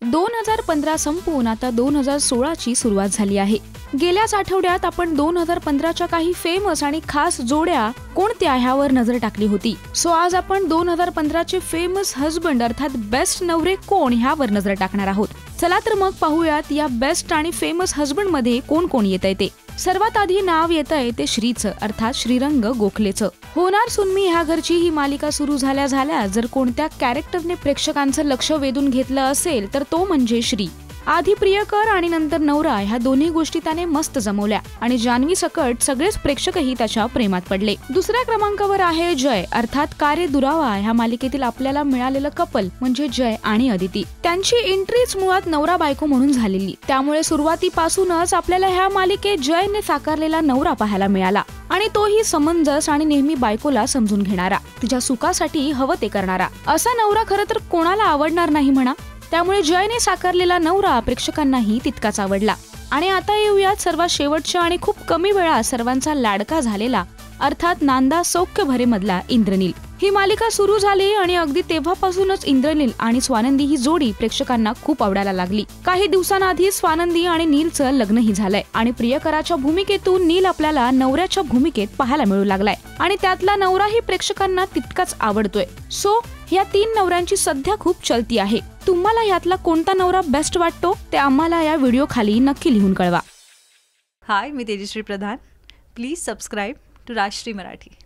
2015 संपून आता 2016 ची सुरुवात झाली आहे। गेल्याच आठवड्यात आपण 2015च्या काही फेमस आणि खास जोड्या कोणत्या ह्यावर नजर टाकली होती। सो आज आपण 2015 चे फेमस हजबंड अर्थात बेस्ट नवरे कोण ह्यावर नजर टाकणार आहोत। चला तर मग पाहूयात या बेस्ट आणि फेमस हजबंड मध्ये कोण कोण येतंय ते। सर्वात आधी नाव येतंय ते श्रीचं अर्थात श्रीरंग गोखलेचं। होणार सुन मी ह्या घरची ही मालिका सुरू झाल्या जर कोणत्या कॅरेक्टरने प्रेक्षकांचं लक्ष वेधून घेतलं असेल तर तो म्हणजे श्री। आधी प्रियकर आणि नंतर नवरा ह्या दोन्ही गोष्टी त्याने मस्त जमवल्या आणि जान्हवी सकट सगळेच प्रेक्षकही त्याच्या प्रेमात पडले। दुसऱ्या क्रमांकावर आहे जय अर्थात कार्य दुरावा ह्या मालिकेतील आपल्याला मिळालेलं कपल म्हणजे जय आणि अदिती। त्यांची एंट्रीच मुळात नवरा बायको म्हणून झालेली, त्यामुळे सुरुवातीपासूनच आपल्याला ह्या मालिकेत जयने साकारलेला नवरा पाहायला मिळाला आणि तोही समंजस आणि नेहमी बायकोला समजून घेणारा, तिच्या सुखासाठी हवं ते करणारा। असा नवरा खरं तर कोणाला आवडणार नाही म्हणा, त्यामुळे जयने साकारलेला नवरा प्रेक्षकांनाही तितकाच आवडला। आणि आता येऊयात सर्वात शेवटच्या आणि खूप कमी वेळा सर्वांचा लाडका झालेला अर्थात नांदा सौख्य भरे मधला इंद्रनील। ही मालिका सुरू झाली आणि अगदी तेव्हापासूनच इंद्रनील आणि स्वानंदी ही जोडी प्रेक्षकांना खूप आवडायला लागली। काही दिवसांआधी स्वानंदी आणि नीलचं लग्नही झालंय आणि प्रियकराच्या भूमिकेतून नील आपल्याला नवऱ्याच्या भूमिकेत पाहायला मिळू लागलाय आणि त्यातला नवराही प्रेक्षकांना तितकाच आवडतोय। सो या 3 नवऱ्यांची सध्या खूप चलती आहे। तुम्हाला यातला कोणता नवरा बेस्ट वाटतो ते आम्हाला या व्हिडिओ खाली नक्की लिहून कळवा। हाय, मी Tejashri Pradhan. Please subscribe to Rajshri Marathi.